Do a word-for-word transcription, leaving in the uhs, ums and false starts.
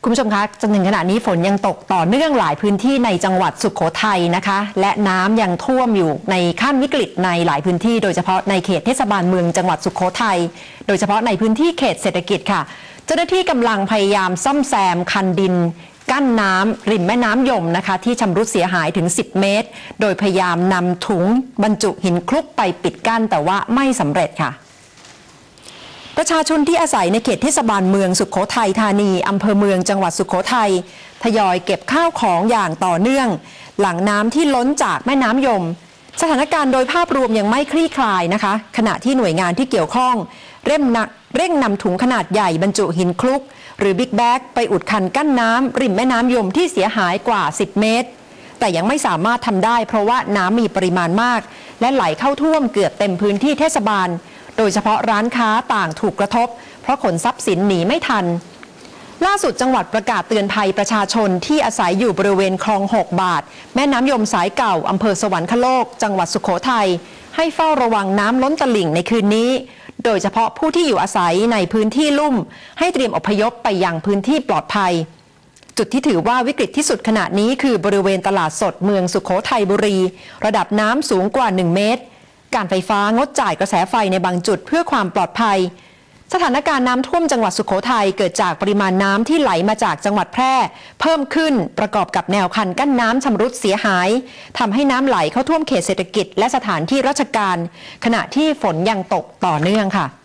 คุณผู้ชมคะจนถึงขณะนี้ฝนยังตกต่อเนื่องหลายพื้นที่ในจังหวัดสุโขทัยนะคะและน้ำยังท่วมอยู่ในขั้นวิกฤตในหลายพื้นที่โดยเฉพาะในเขตเทศบาลเมืองจังหวัดสุโขทัยโดยเฉพาะในพื้นที่เขตเศรษฐกิจค่ะเจ้าหน้าที่กำลังพยายามซ่อมแซมคันดินกั้นน้ำริมแม่น้ำยมนะคะที่ชำรุดเสียหายถึงสิบเมตรโดยพยายามนำถุงบรรจุหินคลุกไปปิดกั้นแต่ว่าไม่สำเร็จค่ะประชาชนที่อาศัยในเขตเทศบาลเมืองสุโขทัยธานีอำเภอเมืองจังหวัดสุโขทัยทยอยเก็บข้าวของอย่างต่อเนื่องหลังน้ำที่ล้นจากแม่น้ำยมสถานการณ์โดยภาพรวมยังไม่คลี่คลายนะคะขณะที่หน่วยงานที่เกี่ยวข้องเร่งนเร่งนำถุงขนาดใหญ่บรรจุหินคลุกหรือบิ๊กแบ็กไปอุดคันกั้นน้ำริมแม่น้ำยมที่เสียหายกว่าสิบเมตรแต่ยังไม่สามารถทำได้เพราะว่าน้ำมีปริมาณมากและไหลเข้าท่วมเกือบเต็มพื้นที่เทศบาลโดยเฉพาะร้านค้าต่างถูกกระทบเพราะขนทรัพย์สินหนีไม่ทันล่าสุดจังหวัดประกาศเตือนภัยประชาชนที่อาศัยอยู่บริเวณคลองหกบาทแม่น้ำยมสายเก่าอำเภอสวรรคโลกจังหวัดสุโขทัยให้เฝ้าระวังน้ำล้นตลิ่งในคืนนี้โดยเฉพาะผู้ที่อยู่อาศัยในพื้นที่ลุ่มให้เตรียมอพยพไปยังพื้นที่ปลอดภัยจุดที่ถือว่าวิกฤตที่สุดขณะนี้คือบริเวณตลาดสดเมืองสุโขทัยบุรีระดับน้ำสูงกว่าหนึ่งเมตรการไฟฟ้างดจ่ายกระแสไฟในบางจุดเพื่อความปลอดภัยสถานการณ์น้ำท่วมจังหวัดสุโขทัยเกิดจากปริมาณน้ำที่ไหลมาจากจังหวัดแพร่เพิ่มขึ้นประกอบกับแนวคันกั้นน้ำชำรุดเสียหายทำให้น้ำไหลเข้าท่วมเขตเศรษฐกิจและสถานที่ราชการขณะที่ฝนยังตกต่อเนื่องค่ะ